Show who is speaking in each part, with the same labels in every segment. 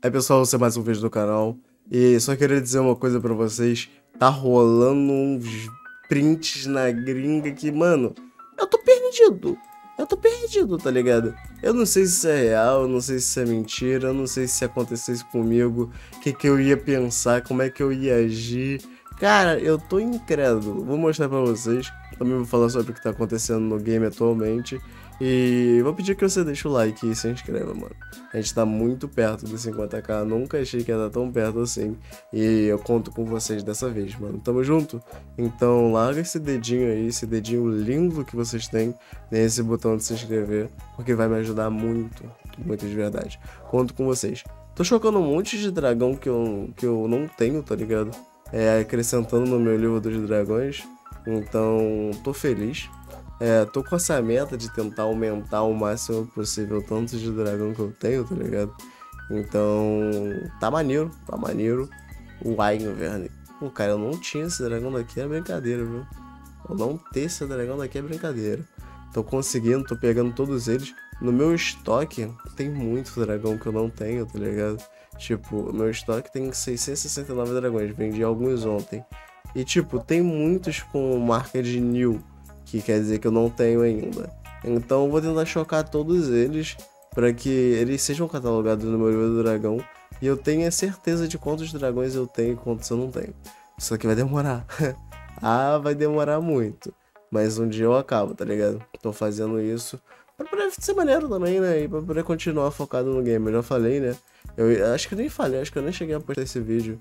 Speaker 1: Aí pessoal, você mais um vídeo do canal. E só queria dizer uma coisa pra vocês. Tá rolando uns prints na gringa que, mano, eu tô perdido. Eu tô perdido, tá ligado? Eu não sei se isso é real, eu não sei se isso é mentira, eu não sei se acontecesse comigo, o que eu ia pensar, como é que eu ia agir. Cara, eu tô incrédulo. Vou mostrar pra vocês. Também vou falar sobre o que tá acontecendo no game atualmente. E vou pedir que você deixe o like e se inscreva, mano. A gente tá muito perto dos 50k. Nunca achei que ia estar tão perto assim. E eu conto com vocês dessa vez, mano. Tamo junto? Então larga esse dedinho aí, esse dedinho lindo que vocês têm nesse botão de se inscrever. Porque vai me ajudar muito, muito de verdade. Conto com vocês. Tô chocando um monte de dragão que eu não tenho, tá ligado? Acrescentando no meu livro dos dragões. Então, tô feliz. Tô com essa meta de tentar aumentar o máximo possível o tanto de dragão que eu tenho, tá ligado? Então, tá maneiro, tá maneiro. O Wyvern. Pô, cara, eu não tinha esse dragão daqui, é brincadeira, viu? Eu não ter esse dragão daqui é brincadeira. Tô conseguindo, tô pegando todos eles. No meu estoque, tem muito dragão que eu não tenho, tá ligado? Tipo, meu estoque tem 669 dragões, vendi alguns ontem. E tipo, tem muitos com marca de new, que quer dizer que eu não tenho ainda. Então eu vou tentar chocar todos eles para que eles sejam catalogados no meu livro do dragão e eu tenha certeza de quantos dragões eu tenho e quantos eu não tenho. Isso aqui vai demorar. Ah, vai demorar muito. Mas um dia eu acabo, tá ligado? Tô fazendo isso pra poder ser maneiro também, né? E pra poder continuar focado no game. Eu já falei, né? Eu acho que eu nem falei, acho que eu nem cheguei a postar esse vídeo.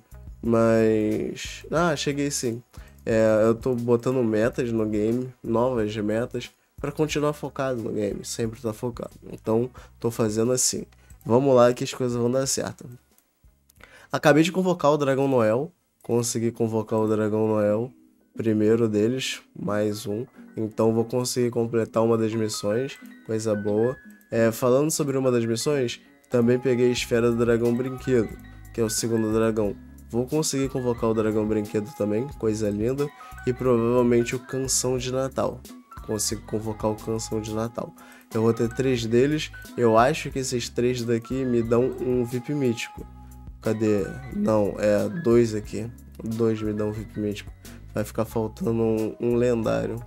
Speaker 1: Mas... Ah, cheguei sim. Eu tô botando metas no game, novas metas, pra continuar focado no game, sempre tá focado. Então, tô fazendo assim. Vamos lá que as coisas vão dar certo. Acabei de convocar o Dragão Noel, consegui convocar o Dragão Noel, primeiro deles, mais um. Então, vou conseguir completar uma das missões, coisa boa. Falando sobre uma das missões, também peguei a Esfera do Dragão Brinquedo, que é o segundo dragão. Vou conseguir convocar o Dragão Brinquedo também, coisa linda. E provavelmente o Canção de Natal. Consigo convocar o Canção de Natal. Eu vou ter 3 deles. Eu acho que esses 3 daqui me dão um VIP mítico. Cadê? Não, 2 aqui. 2 me dão um VIP mítico. Vai ficar faltando um lendário.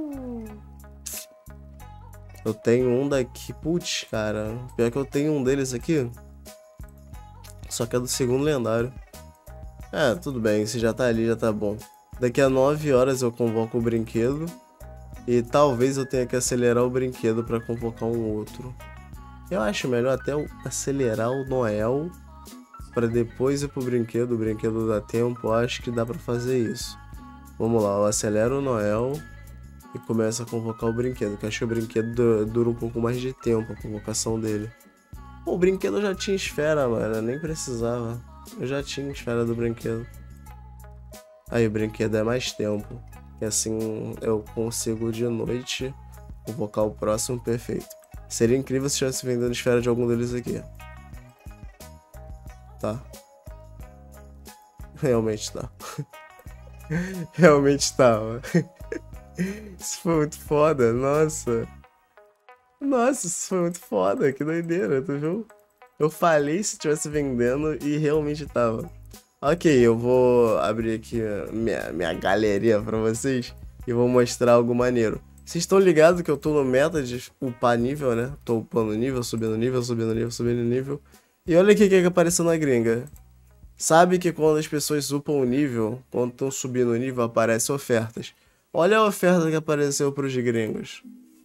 Speaker 1: Eu tenho um daqui. Putz, cara. Pior que eu tenho um deles aqui. Só que é do segundo lendário. Tudo bem, se já tá ali, já tá bom. Daqui a 9 horas eu convoco o brinquedo. E talvez eu tenha que acelerar o brinquedo pra convocar um outro. Eu acho melhor até acelerar o Noel pra depois ir pro brinquedo. O brinquedo dá tempo, eu acho que dá pra fazer isso. Vamos lá, eu acelero o Noel e começo a convocar o brinquedo. Que eu acho que o brinquedo dura um pouco mais de tempo, a convocação dele. Pô, o brinquedo já tinha esfera, mano, nem precisava. Eu já tinha esfera do brinquedo. Aí o brinquedo é mais tempo. E assim eu consigo de noite convocar o próximo perfeito. Seria incrível se estivesse vendendo esfera de algum deles aqui. Tá. Realmente tá. Realmente tá, mano. Isso foi muito foda, nossa. Nossa, isso foi muito foda, que doideira, tu viu? Eu falei se estivesse vendendo e realmente tava. Ok, eu vou abrir aqui minha galeria pra vocês e vou mostrar algo maneiro. Vocês estão ligados que eu tô no meta de upar nível, né? Tô upando nível, subindo nível, subindo nível, subindo nível. E olha aqui o que apareceu na gringa. Sabe que quando as pessoas upam o nível, quando estão subindo o nível, aparecem ofertas. Olha a oferta que apareceu pros gringos.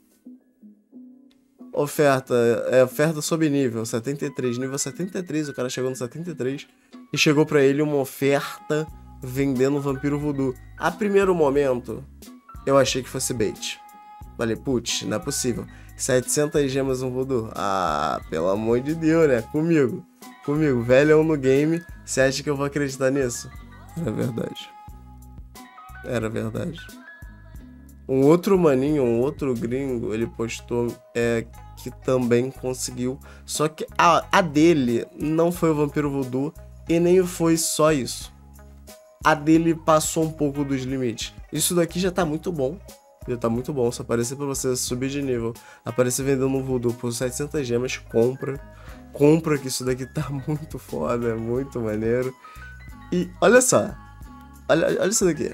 Speaker 1: Oferta sob nível 73, nível 73, o cara chegou no 73 e chegou pra ele uma oferta vendendo Vampiro Voodoo. A primeiro momento, eu achei que fosse bait. Falei, putz, não é possível. 700 gemas um Voodoo? Ah, pelo amor de Deus, né? Comigo, velhão no game, você acha que eu vou acreditar nisso? Era verdade. Era verdade. Um outro maninho, um outro gringo, ele postou que também conseguiu. Só que a dele não foi o Vampiro Voodoo e nem foi só isso. A dele passou um pouco dos limites. Isso daqui já tá muito bom. Ele tá muito bom. Se aparecer pra você subir de nível, aparecer vendendo um voodoo por 700 gemas, compra. Compra que isso daqui tá muito foda, é muito maneiro. E olha só. Olha isso daqui.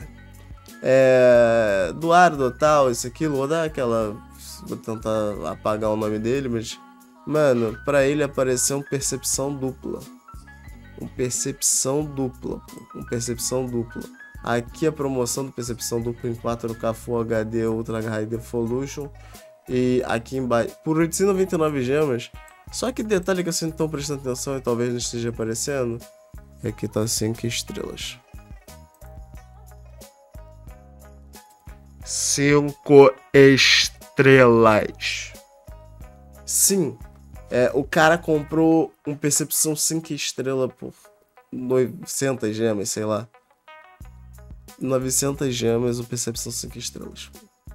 Speaker 1: Do tal, isso, aquilo. Vou dar aquela... Vou tentar apagar o nome dele, mas... Mano, pra ele apareceu um percepção dupla. Um percepção dupla, pô. Um percepção dupla. Aqui a promoção do percepção dupla em 4K Full HD Ultra High Defolution. E aqui embaixo, por 899 gemas. Só que detalhe que vocês não estão prestando atenção e talvez não esteja aparecendo. É que tá 5 estrelas. 5 estrelas. Sim. O cara comprou um percepção 5 estrelas por 900 gemas, sei lá. 900 gemas, o percepção 5 estrelas.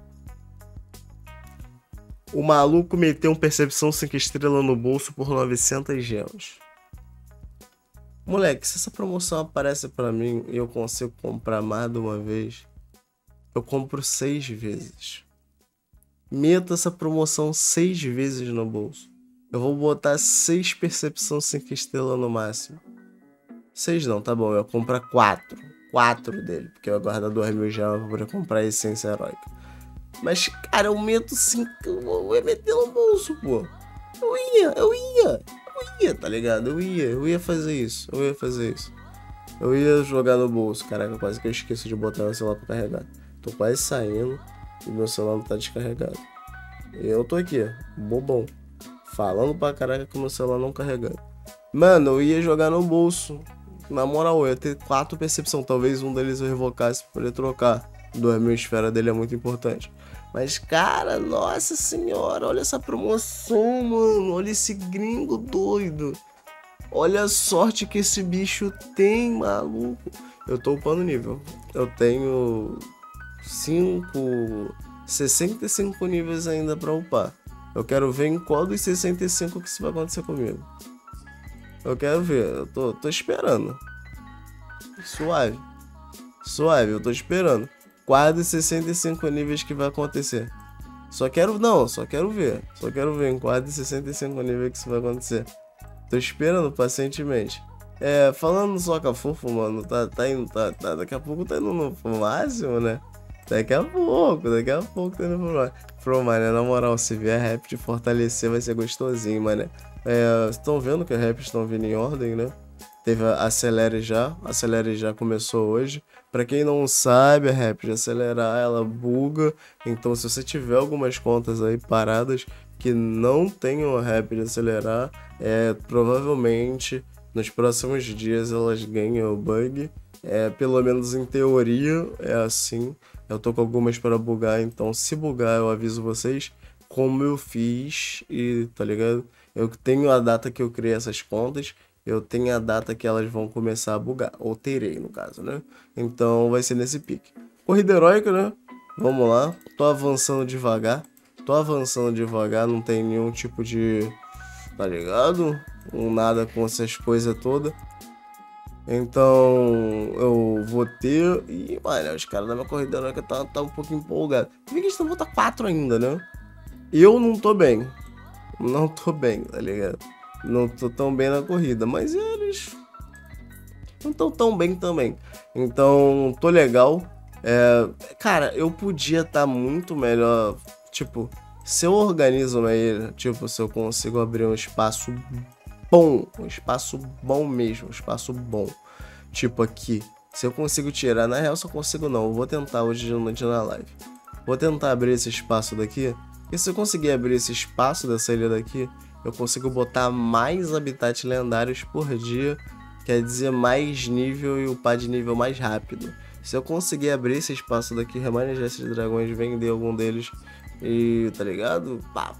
Speaker 1: O maluco meteu um percepção 5 estrelas no bolso por 900 gemas. Moleque, se essa promoção aparece pra mim e eu consigo comprar mais de uma vez, eu compro 6 vezes. Meta essa promoção 6 vezes no bolso. Eu vou botar 6 percepção 5 estrelas no máximo. 6 não, tá bom, eu vou comprar 4. 4 dele, porque eu guardo 2.000 gemas pra poder comprar a essência heróica. Mas, cara, eu meto 5, eu ia meter no bolso, pô. Eu ia, tá ligado? Eu ia fazer isso, Eu ia jogar no bolso, caraca, quase que eu esqueço de botar meu celular pra carregar. Tô quase saindo e meu celular não tá descarregado. E eu tô aqui, bobão, falando pra caraca que meu celular não carregando. Mano, eu ia jogar no bolso. Na moral, eu ia ter 4 percepção. Talvez um deles eu revocasse pra poder trocar. 2.000 esfera dele é muito importante. Mas, cara, nossa senhora, olha essa promoção, mano. Olha esse gringo doido. Olha a sorte que esse bicho tem, maluco. Eu tô upando nível. Eu tenho 65 níveis ainda pra upar. Eu quero ver em qual dos 65 que isso vai acontecer comigo. Eu quero ver, eu tô esperando. Suave, eu tô esperando. Qual dos 65 níveis que vai acontecer? Só quero ver. Só quero ver em qual dos 65 níveis que isso vai acontecer. Tô esperando pacientemente. Falando soca fofo, mano, tá indo, daqui a pouco tá indo no máximo, né? Daqui a pouco tá indo pro mano, na moral, se vier rap de fortalecer vai ser gostosinho, mano. Estão vendo que os raps estão vindo em ordem, né? Teve a Acelere já começou hoje. Pra quem não sabe, a rap de acelerar, ela buga. Então se você tiver algumas contas aí paradas que não tenham a rap de acelerar, provavelmente nos próximos dias elas ganham o bug. Pelo menos em teoria é assim. Eu tô com algumas para bugar, então se bugar eu aviso vocês como eu fiz e tá ligado? Eu tenho a data que eu criei essas contas, eu tenho a data que elas vão começar a bugar, ou terei no caso, né? Então vai ser nesse pique. Corrida heróica, né? Vamos lá, tô avançando devagar, não tem nenhum tipo de, tá ligado? Nada com essas coisas todas. Então eu vou ter. E, mano, os caras da minha corrida heróica tá um pouco empolgado. Vi que eles estão voltando 4 ainda, né? Eu não tô bem. Tá ligado? Não tô tão bem na corrida, mas eles não tão tão bem também. Então, tô legal. Cara, eu podia estar muito melhor. Tipo, se eu organizo ele, tipo, se eu consigo abrir um espaço bom mesmo, tipo aqui, se eu consigo tirar, na real só consigo não, eu vou tentar hoje de noite na live, vou tentar abrir esse espaço daqui, e se eu conseguir abrir esse espaço dessa ilha daqui, eu consigo botar mais habitats lendários por dia, quer dizer mais nível e upar de nível mais rápido. Se eu conseguir abrir esse espaço daqui, remanejar esses dragões, vender algum deles e, tá ligado?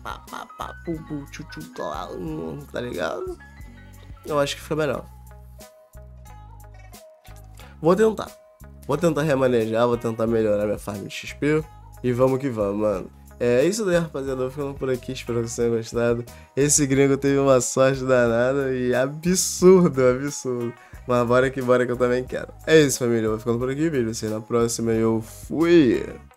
Speaker 1: Tá ligado? Eu acho que fica melhor. Vou tentar remanejar, vou tentar melhorar minha farm de XP e vamos que vamos, mano. É isso daí, rapaziada, eu ficando por aqui, espero que vocês tenham gostado. Esse gringo teve uma sorte danada e absurdo. Mas bora que eu também quero. É isso, família, eu vou ficando por aqui, vídeo. Na próxima eu fui!